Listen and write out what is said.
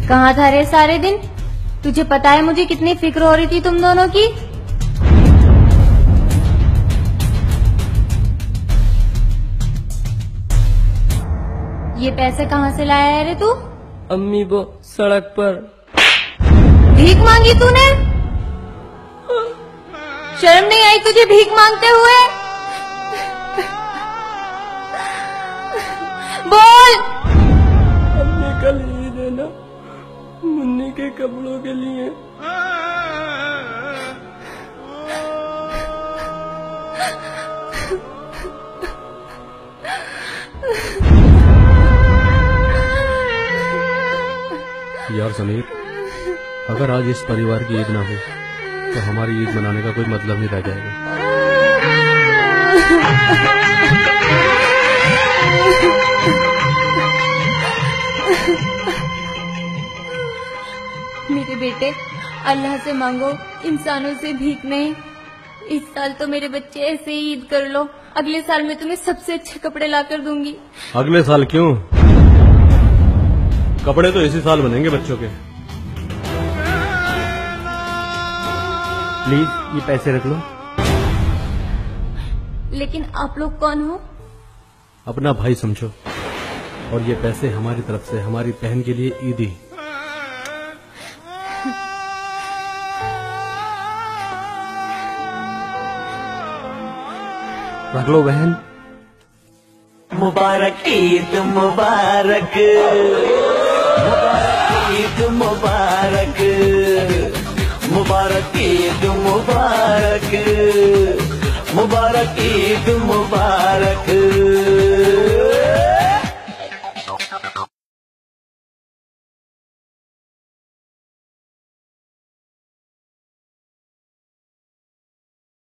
कहाँ था रे सारे दिन? तुझे पता है मुझे कितनी फिक्र हो रही थी तुम दोनों की। ये पैसे कहाँ से लाया है रे तू? अम्मी वो सड़क पर भीख मांगी तूने? शर्म नहीं आई तुझे भीख मांगते हुए? बोल। अम्मी कल ईद है ना, मुन्नी के कपड़ों के लिए। यार समीर, अगर आज इस परिवार की ईद ना हो तो हमारी ईद मनाने का कोई मतलब नहीं रह जाएगा। मेरे बेटे, अल्लाह से मांगो, इंसानों से भीख नहीं। इस साल तो मेरे बच्चे ऐसे ही ईद कर लो, अगले साल मैं तुम्हें सबसे अच्छे कपड़े लाकर दूंगी। अगले साल क्यों? कपड़े तो इसी साल बनेंगे बच्चों के। प्लीज ये पैसे रख लो। लेकिन आप लोग कौन हो? अपना भाई समझो, और ये पैसे हमारी तरफ से हमारी बहन के लिए ईदी। रख लो बहन। मुबारक ईद मुबारक, मुबारक ईद मुबारक, मुबारक ईद मुबारक, मुबारक ईद मुबारक।